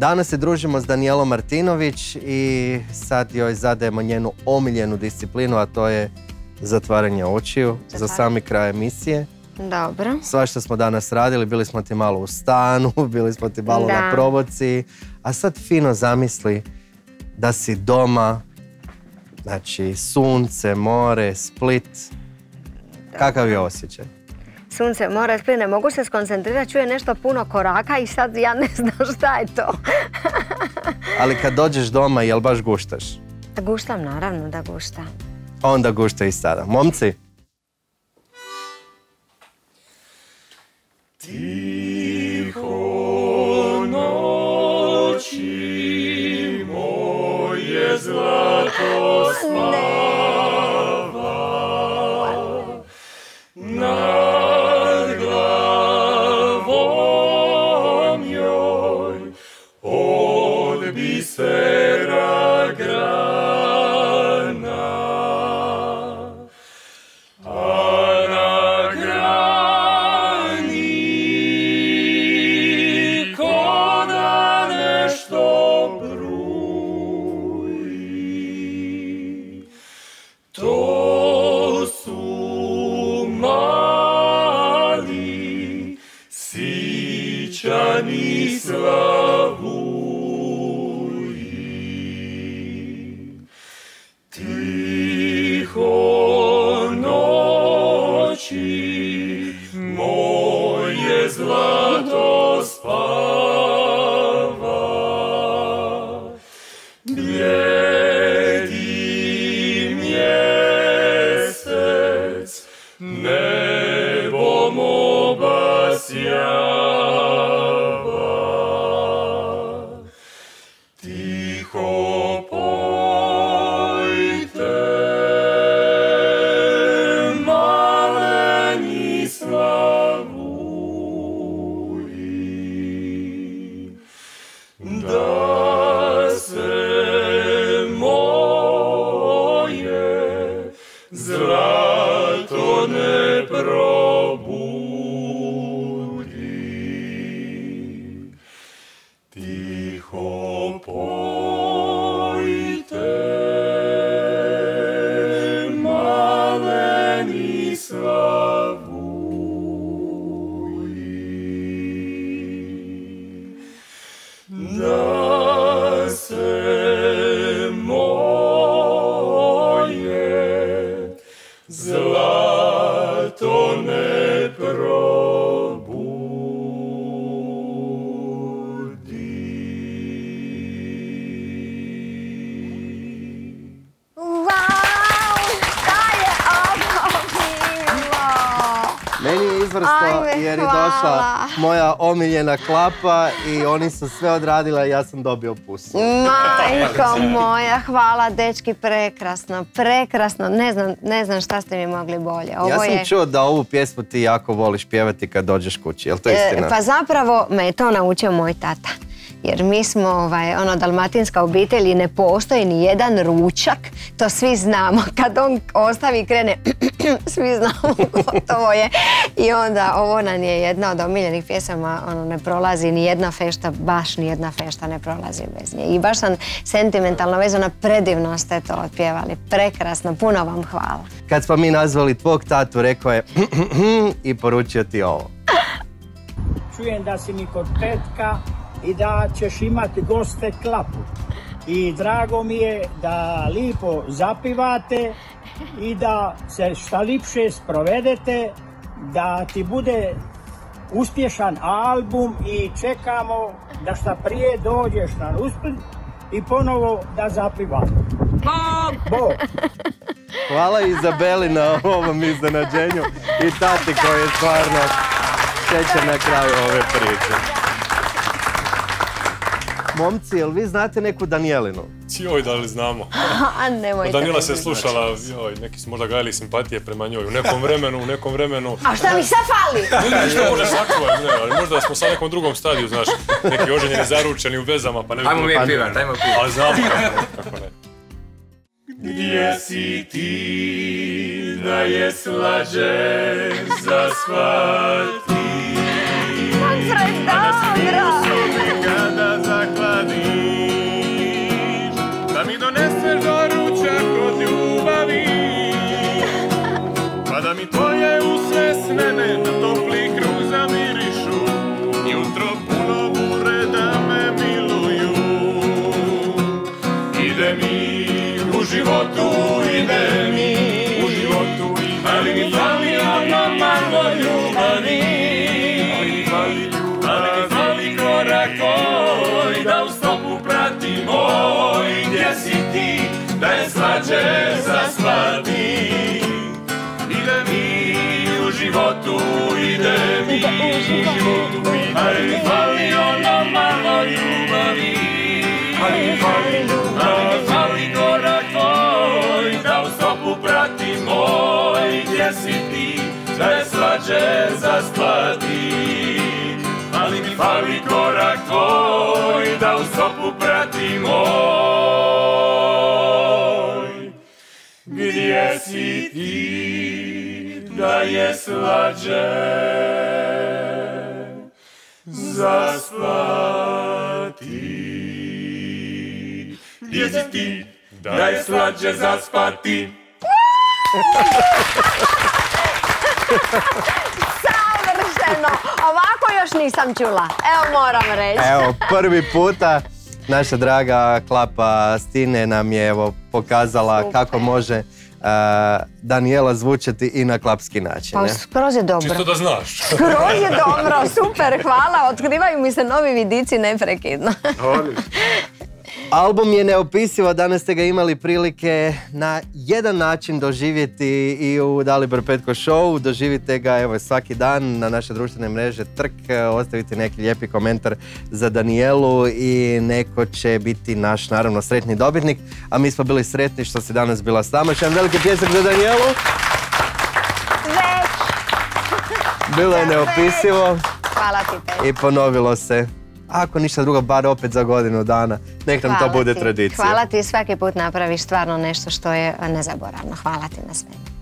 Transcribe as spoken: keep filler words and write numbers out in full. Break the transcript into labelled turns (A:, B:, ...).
A: Danas se družimo s Danijelom Martinović i sad joj zadajemo njenu omiljenu disciplinu, a to je zatvaranje očiju za sami kraj emisije.
B: Dobro.
A: Sva što smo danas radili, bili smo ti malo u stanu, bili smo ti malo na promociji, a sad fino zamisli da si doma, znači sunce, more, Split. Kakav je osjećaj?
B: Sunce, more, Split, ne mogu se skoncentrirati, čuje nešto puno koraka i sad ja ne znam šta je to.
A: Ali kad dođeš doma, jel baš guštaš?
B: Da guštam, naravno da guštam.
A: Onda gušta i sada. Momci?
C: Tiho noći moje zlato spava, nad glavom joj od bisera grana, a na grani ko da nešto bruji. To su mali sićani slavuji. Tiho noći moje zlato spava, blijedi mjesec nebom obasjava. Tiho pojte, maleni slavuji, da se moje zlato ne probudi. Tiho pojte, maleni slavuji, da se moje zlato ne probudi.
B: Wow, šta je ovo bilo?
A: Meni je izvrsno
B: Ajme,
A: jer je
B: hvala.
A: došla moja omiljena klapa i oni su sve odradili, a ja sam dobio pusu.
B: Majko moja, hvala dečki, prekrasno, prekrasno. Ne znam, ne znam šta ste mi mogli bolje. Ovo
A: Ja sam
B: je...
A: čuo da ovu pjesmu ti jako voliš pjevati kad dođeš kući, je li to istina?
B: E, pa zapravo me je to naučio moj tata. Jer mi smo ovaj, ono, dalmatinska obitelj i ne postoji ni jedan ručak, to svi znamo. Kad on ostavi i krene, svi znamo, gotovo je. I onda ovo nam je jedna od omiljenih pjesama, ono, ne prolazi ni jedna fešta, baš ni jedna fešta ne prolazi bez nje. I baš sam sentimentalno vezana, predivno ste to otpjevali, prekrasno, puno vam hvala.
A: Kad smo mi nazvali tvog tatu, rekao je i poručio ti ovo.
D: Čujem da si mi kod petka i da ćeš imati goste klapu. I drago mi je da lipo zapivate i da se šta lipše sprovedete, da ti bude uspješan album i čekamo da šta prije dođeš na Split i ponovo da zapivate. Bog!
A: Hvala Izabeli na ovom iznenađenju i tati koji je stvarno šećer na kraju ove priče. Momci, jel vi znate neku Danijelinu?
C: Joj, da li znamo?
B: A nemojte.
C: Danijela se slušala, joj, neki su možda gajili simpatije prema njoj u nekom vremenu, u nekom vremenu.
B: A šta mi sad fali?
C: Ne, što može sačuvati, ne, ali možda smo sad nekom drugom stadiju, znaš, neki oženjeni, zaručeni u vezama, pa ne...
E: Ajmo mi pivat, ajmo pivat.
C: Ali znamo kako, kako ne. Gdje si ti da je slađe za shvati?
B: Manfred, dobro!
C: Kada zahvati slađe zaspati. Ide mi u životu, ide mi u životu, ali mi fali ono malo ljubavi. Ali mi fali ljubavi, fali korak tvoj, da u stopu prati moj. Gdje si ti, da je slađe zaspati. Ali mi fali korak tvoj, da u stopu prati moj. Gdje si ti, da je slađe zaspati. Gdje si ti, da je slađe zaspati.
B: Savršeno! Ovako još nisam čula. Evo moram reći.
A: Evo, prvi puta naša draga klapa Stine nam je evo pokazala Super. Kako može uh, Danijela zvučati i na klapski način.
B: Pa skroz je dobro.
C: Čisto da znaš.
B: Skroz je dobro, super, hvala. Otkrivaju mi se novi vidici neprekidno.
A: Album je neopisivo, danas ste ga imali prilike na jedan način doživjeti i u Dalibor Petko Show. Doživite ga evo svaki dan na naše društvene mreže Trk, ostavite neki lijepi komentar za Danijelu i neko će biti naš naravno sretni dobitnik. A mi smo bili sretni što si danas bila s nama. Še jedan veliki pljesak za Danijelu.
B: Već.
A: Bilo je neopisivo.
B: Hvala ti, Petko.
A: I ponovilo se. Ako ništa drugo, bar opet za godinu dana. Nek nam to bude tradicija.
B: Hvala ti, svaki put napraviš stvarno nešto što je nezaboravno. Hvala ti na sve.